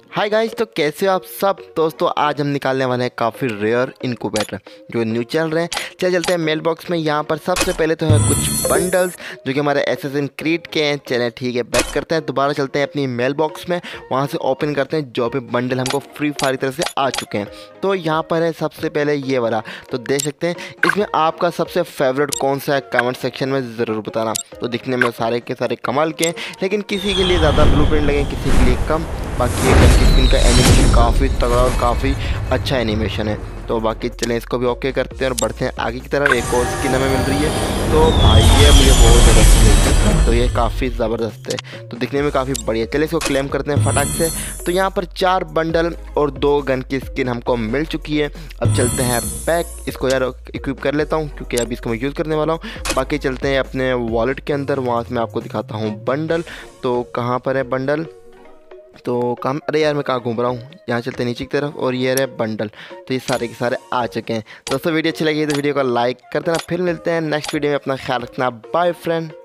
Hi guys, तो कैसे हो आप सब दोस्तों। आज हम निकालने वाले हैं काफ़ी रेयर इनक्यूबेटर जो न्यू चल रहे हैं। चलते हैं मेल बॉक्स में। यहाँ पर सबसे पहले तो है कुछ बंडल्स जो कि हमारे एसेसिन क्रीड के हैं। चलें ठीक है, बैक करते हैं, दोबारा चलते हैं अपनी मेल बॉक्स में, वहाँ से ओपन करते हैं जो भी बंडल हमको फ्री फायर की तरफ से आ चुके हैं। तो यहाँ पर है सबसे पहले ये वाला, तो देख सकते हैं इसमें आपका सबसे फेवरेट कौन सा है, कमेंट सेक्शन में ज़रूर बताना। तो दिखने में सारे के सारे कमाल के हैं, लेकिन किसी के लिए ज़्यादा ब्लू प्रिंट लगे, किसी के लिए कम। बाकी ये गन की स्किन का एनिमेशन काफ़ी तगड़ा और काफ़ी अच्छा एनिमेशन है। तो बाकी चलें इसको भी ओके करते हैं और बढ़ते हैं आगे की तरफ। एक और स्किन हमें मिल रही है, तो भाई ये मुझे बहुत ज़्यादा अच्छी लगी, तो ये काफ़ी ज़बरदस्त है, तो दिखने में काफ़ी बढ़िया। चलिए इसको क्लेम करते हैं फटाक से। तो यहाँ पर 4 बंडल और 2 गन की स्किन हमको मिल चुकी है। अब चलते हैं बैक, इसको यार इक्विप कर लेता हूँ क्योंकि अभी इसको मैं यूज़ करने वाला हूँ। बाकी चलते हैं अपने वॉलेट के अंदर, वहाँ से मैं आपको दिखाता हूँ बंडल। तो कहाँ पर है बंडल, तो काम, अरे यार मैं कहाँ घूम रहा हूँ। यहाँ चलते नीचे की तरफ और ये रहे बंडल। तो ये सारे के सारे आ चुके हैं। दोस्तों वीडियो अच्छी लगी तो वीडियो को लाइक कर देना। फिर मिलते हैं नेक्स्ट वीडियो में। अपना ख्याल रखना, बाय फ्रेंड।